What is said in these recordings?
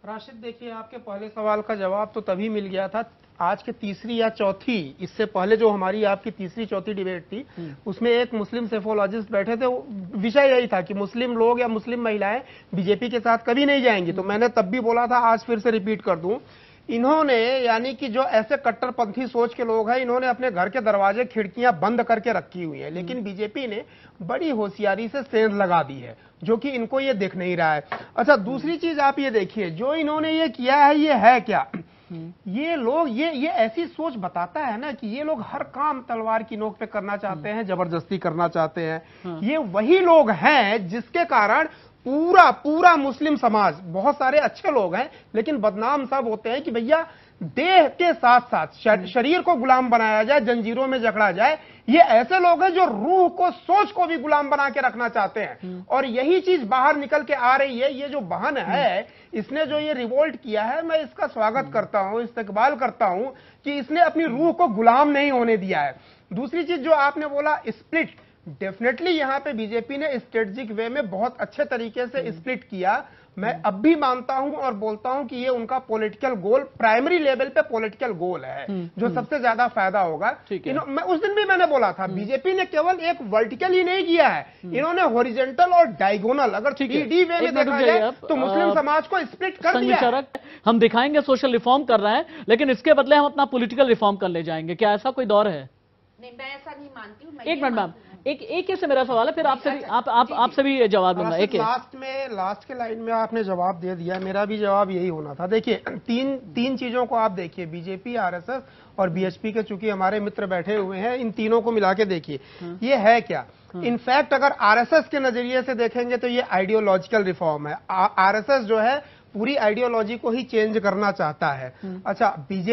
राशिद, देखिए, आपके पहले सवाल का जवाब तो तभी मिल गया था। आज के तीसरी या चौथी, इससे पहले जो हमारी आपकी तीसरी चौथी डिबेट थी, उसमें एक मुस्लिम सेफोलॉजिस्ट बैठे थे। विषय यही था कि मुस्लिम लोग या मुस्लिम महिलाएं बीजेपी के साथ कभी नहीं जाएंगी। तो मैंने तब भी बोला था, आज फिर से रिपीट कर दूं, इन्होंने, यानी कि जो ऐसे कट्टरपंथी सोच के लोग हैं, इन्होंने अपने घर के दरवाजे खिड़कियां बंद करके रखी हुई हैं। लेकिन बीजेपी ने बड़ी होशियारी से सेंध लगा दी है, जो कि इनको ये दिख नहीं रहा है। अच्छा, दूसरी चीज आप ये देखिए, जो इन्होंने ये किया है, ये है क्या? ये लोग, ये ऐसी सोच बताता है ना कि ये लोग हर काम तलवार की नोक पे करना चाहते हैं, जबरदस्ती करना चाहते हैं। ये वही लोग हैं जिसके कारण पूरा मुस्लिम समाज, बहुत सारे अच्छे लोग हैं लेकिन बदनाम सब होते हैं कि भैया देह के साथ साथ शरीर को गुलाम बनाया जाए, जंजीरों में जकड़ा जाए। ये ऐसे लोग हैं जो रूह को, सोच को भी गुलाम बना के रखना चाहते हैं। और यही चीज बाहर निकल के आ रही है। ये जो बहन है, इसने जो ये रिवोल्ट किया है, मैं इसका स्वागत करता हूं, इस्तकबाल करता हूं कि इसने अपनी रूह को गुलाम नहीं होने दिया है। दूसरी चीज जो आपने बोला, स्प्लिट, डेफिनेटली यहां पे बीजेपी ने स्ट्रेटेजिक वे में बहुत अच्छे तरीके से स्प्लिट किया। मैं अब भी मानता हूं और बोलता हूं कि ये उनका पॉलिटिकल गोल, प्राइमरी लेवल पे पॉलिटिकल गोल है, जो सबसे ज्यादा फायदा होगा। मैं उस दिन भी मैंने बोला था, बीजेपी ने केवल एक वर्टिकल ही नहीं किया है, इन्होंने हॉरिजॉन्टल और डायगोनल, अगर 3D वे में देखा जाए तो मुस्लिम समाज को स्प्लिट कर दिया है। हम दिखाएंगे सोशल रिफॉर्म कर रहे हैं, लेकिन इसके बदले हम अपना पॉलिटिकल रिफॉर्म कर ले जाएंगे, क्या ऐसा कोई दौर है? नहीं, मैं ऐसा नहीं मानती हूँ। एक मिनट मैम, एक से मेरा सवाल है, फिर आपसे भी जवाब दूंगा। एक लास्ट के लाइन में आपने जवाब दे दिया, मेरा भी जवाब यही होना था। देखिए, तीन चीजों को आप देखिए, बीजेपी, आरएसएस और बीएचपी के, चूंकि हमारे मित्र बैठे हुए हैं, इन तीनों को मिला के देखिए, ये है क्या? इनफैक्ट अगर आरएसएस के नजरिए से देखेंगे तो ये आइडियोलॉजिकल रिफॉर्म है। आरएसएस जो है पूरी आइडियोलॉजी को ही चेंज करना चाहता है। अच्छा,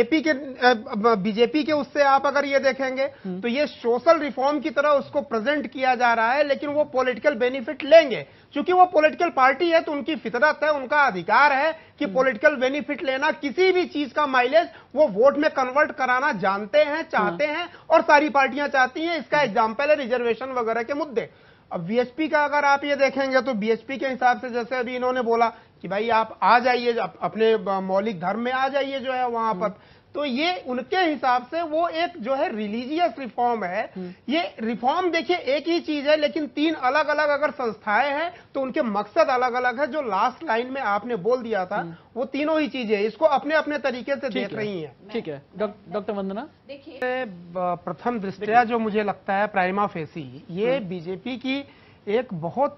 बीजेपी के उससे आप अगर ये देखेंगे तो ये सोशल रिफॉर्म की तरह उसको प्रेजेंट किया जा रहा है, लेकिन वो पॉलिटिकल बेनिफिट लेंगे। क्योंकि वो पॉलिटिकल पार्टी है तो उनकी फितरत है, उनका अधिकार है कि पॉलिटिकल बेनिफिट लेना, किसी भी चीज का माइलेज वो वोट में कन्वर्ट कराना जानते हैं, चाहते हैं, और सारी पार्टियां चाहती हैं। इसका एग्जाम्पल है रिजर्वेशन वगैरह के मुद्दे। अब बीएचपी का अगर आप ये देखेंगे तो बीएचपी के हिसाब से, जैसे अभी इन्होंने बोला कि भाई आप आ जाइए, अपने मौलिक धर्म में आ जाइए जो है वहां पर, तो ये उनके हिसाब से वो एक जो है रिलीजियस रिफॉर्म है। ये रिफॉर्म देखिए एक ही चीज है, लेकिन तीन अलग अलग अगर संस्थाएं हैं तो उनके मकसद अलग अलग है। जो लास्ट लाइन में आपने बोल दिया था, वो तीनों ही चीजें इसको अपने अपने तरीके से देख रही हैं। ठीक है डॉक्टर वंदना, देखिए, प्रथम दृष्टया जो मुझे लगता है, प्राइमा फेसी, ये बीजेपी की एक बहुत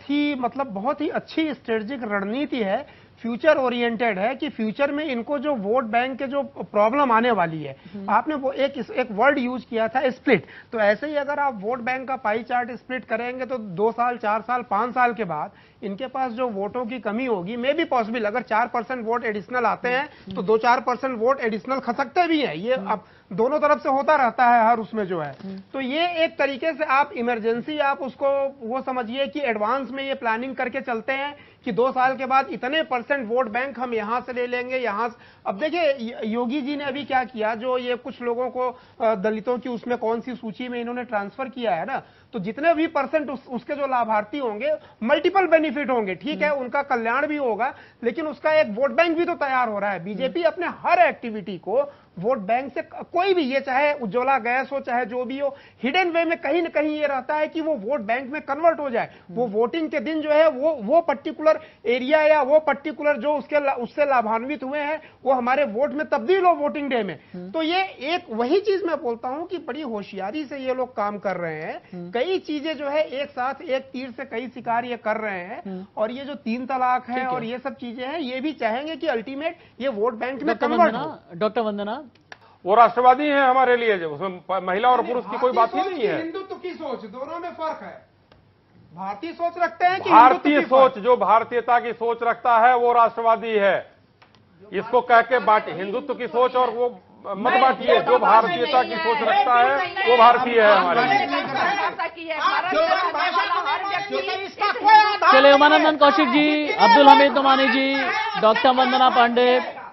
ही अच्छी स्ट्रेटेजिक रणनीति है, फ्यूचर ओरिएंटेड है, कि फ्यूचर में इनको जो वोट बैंक के जो प्रॉब्लम आने वाली है, आपने वो एक वर्ड यूज किया था, स्प्लिट। तो ऐसे ही अगर आप वोट बैंक का पाई चार्ट स्प्लिट करेंगे तो 2 साल, 4 साल, 5 साल के बाद इनके पास जो वोटों की कमी होगी, मे बी पॉसिबल, अगर 4% वोट एडिशनल आते हैं तो 2-4% वोट एडिशनल खसकते भी हैं। ये अब दोनों तरफ से होता रहता है हर उसमें जो है। तो ये एक तरीके से आप इमरजेंसी, आप उसको वो समझिए कि एडवांस में ये प्लानिंग करके चलते हैं कि 2 साल के बाद इतने % वोट बैंक हम यहां से ले लेंगे, यहां से। अब देखिए, योगी जी ने अभी क्या किया, जो ये कुछ लोगों को दलितों की उसमें कौन सी सूची में इन्होंने ट्रांसफर किया है ना, तो जितने भी % उसके जो लाभार्थी होंगे, मल्टीपल बेनिफिट होंगे, ठीक है, उनका कल्याण भी होगा, लेकिन उसका एक वोट बैंक भी तो तैयार हो रहा है। बीजेपी अपने हर एक्टिविटी को वोट बैंक से, कोई भी, ये चाहे उज्ज्वला गैस हो, चाहे जो भी हो, हिडन वे में कहीं न कहीं ये रहता है कि वो वोट बैंक में कन्वर्ट हो जाए। वो वोटिंग के दिन जो है वो पर्टिकुलर एरिया या वो पर्टिकुलर जो उससे लाभान्वित हुए हैं, वो हमारे वोट में तब्दील हो वोटिंग डे में। तो ये एक वही चीज मैं बोलता हूं कि बड़ी होशियारी से ये लोग काम कर रहे हैं। कई चीजें जो है एक साथ, एक तीर से कई शिकार ये कर रहे हैं। और ये जो 3 तलाक है और ये सब चीजें हैं, ये भी चाहेंगे कि अल्टीमेट ये वोट बैंक में कन्वर्ट हो। डॉक्टर वंदना, वो राष्ट्रवादी है हमारे लिए, जब उसमें महिला और पुरुष की कोई बात ही नहीं है। हिंदुत्व की सोच, दोनों में फर्क है। भारतीय सोच रखते हैं कि भारतीय सोच, जो भारतीयता की सोच रखता है वो राष्ट्रवादी है। इसको कह के बांट, हिंदुत्व की सोच और वो मत बांटिए। जो भारतीयता की सोच रखता है वो भारतीय है हमारे लिए। चलिए, उमानंदन कौशिक जी, अब्दुल हमीद नुमानी जी, डॉक्टर वंदना पांडे,